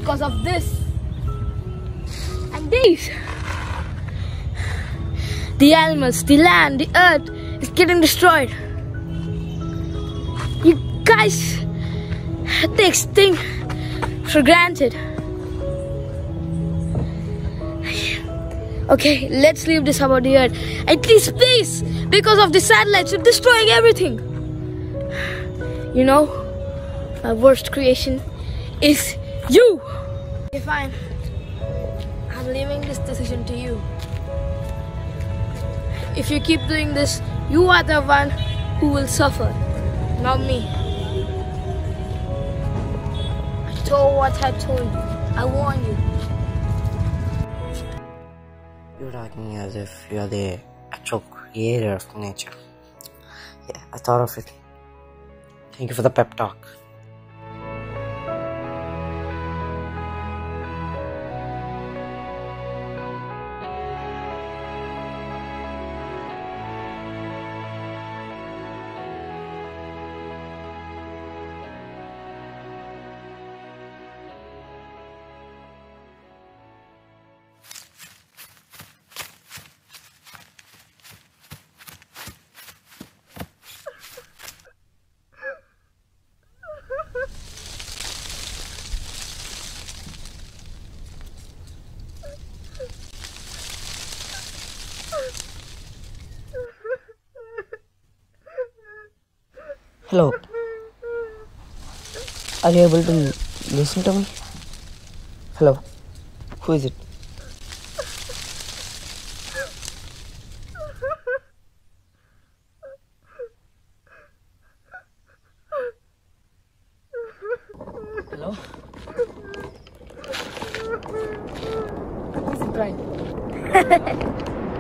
because of this and these. The animals, the land, the earth is getting destroyed. You guys take things for granted. Okay, let's leave this about the earth. At least please, because of the satellites, you're destroying everything. You know, my worst creation is you. Okay, fine. I'm leaving this decision to you. If you keep doing this, you are the one who will suffer, not me. I told what I told you. I warned you. You're talking as if you're the actual creator of nature. Yeah, I thought of it. Thank you for the pep talk. Hello. Are you able to listen to me? Hello. Who is it? Hello? Who is it crying?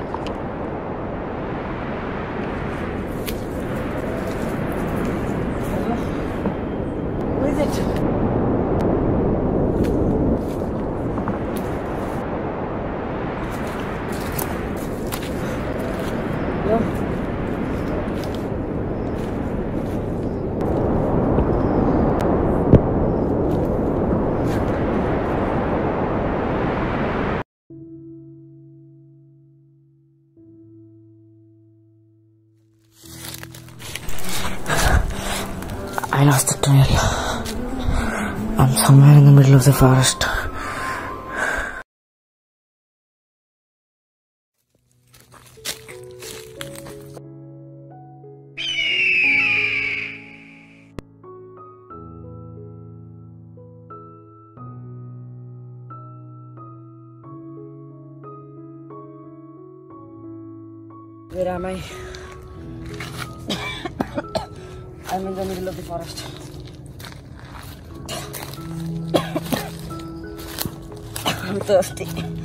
I lost the trail. I'm somewhere in the middle of the forest. Where am I? I'm in the middle of the forest. I'm thirsty.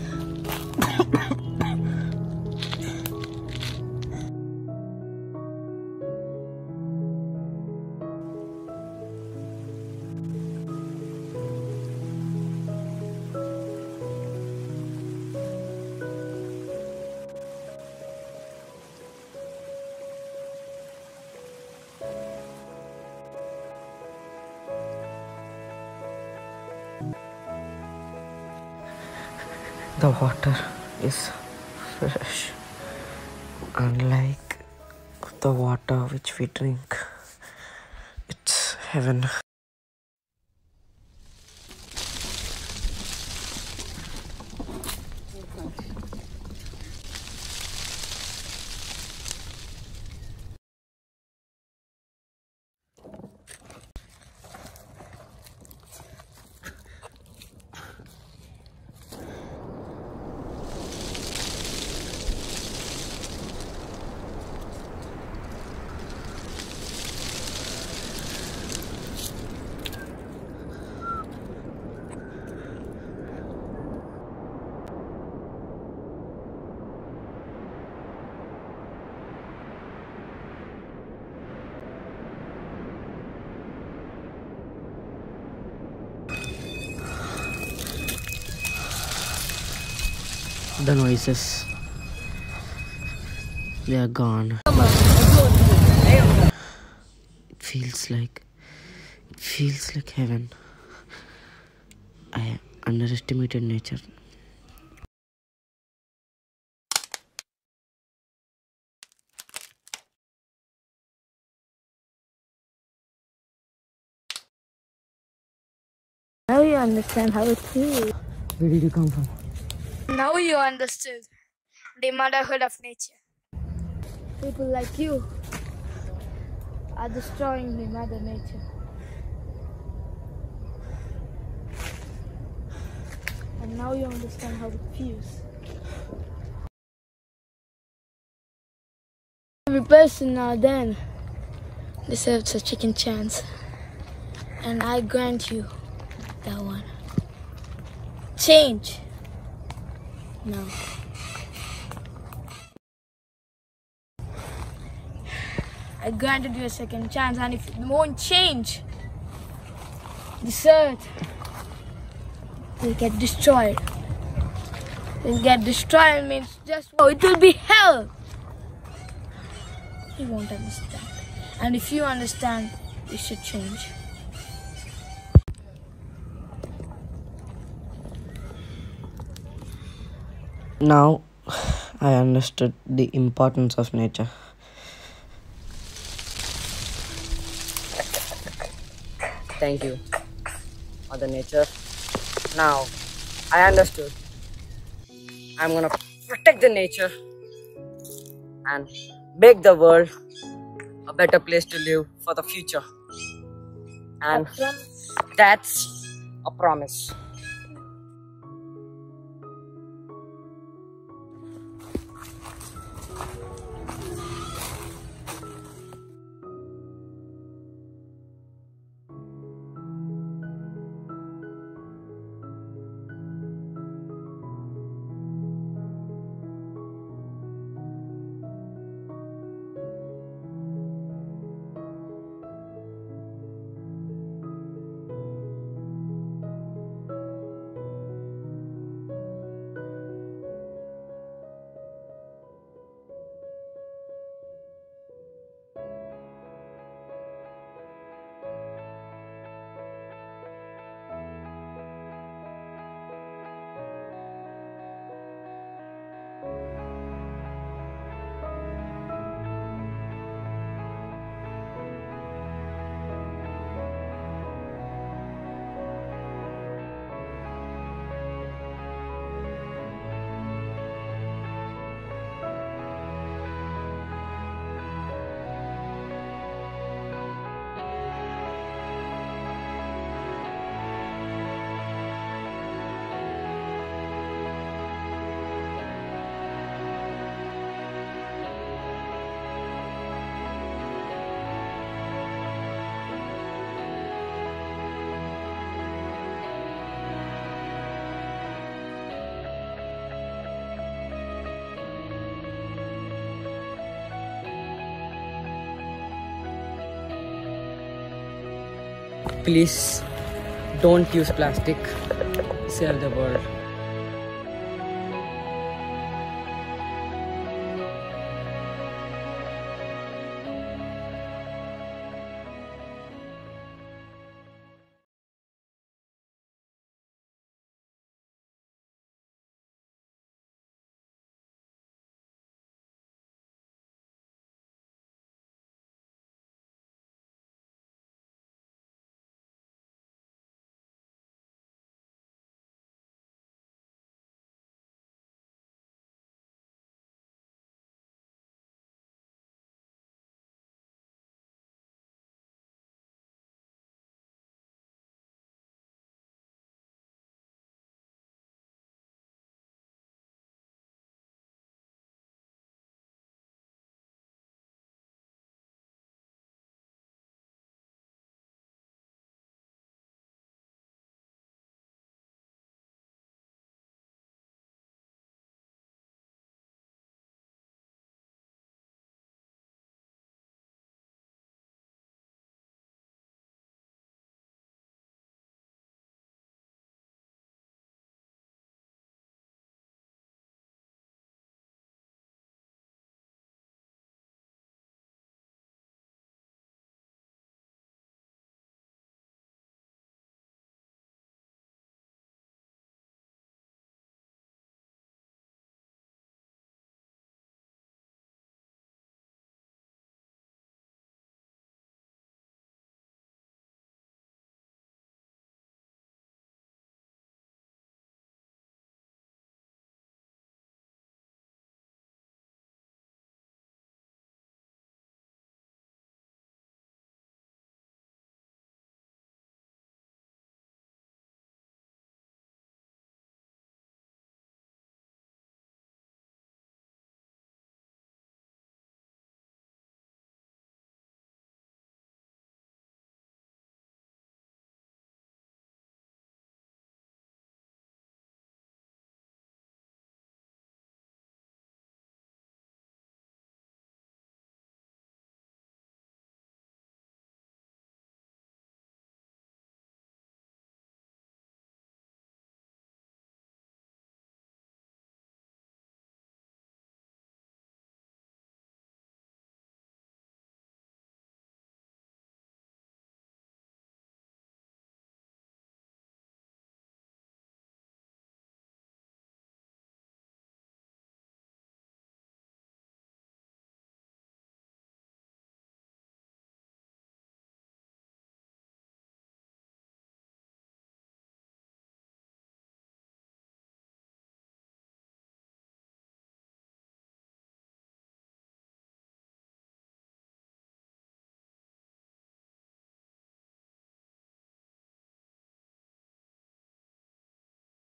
The water is fresh, unlike the water which we drink. It's heaven. The noises, they are gone. It feels like heaven. underestimated nature. Now you understand how it feels. Where did you come from? Now you understood the motherhood of nature. People like you are destroying the mother nature. And now you understand how it feels. Every person now then deserves a second chance. And I grant you that one. Change. No. I granted you a second chance, and if it won't change, this earth will get destroyed. Will get destroyed means just it will be hell. You won't understand. And if you understand, you should change. Now I understood the importance of nature. Thank you, Mother Nature. Now I understood. I'm gonna protect the nature and make the world a better place to live for the future. And that's a promise. Please don't use plastic. Save the world.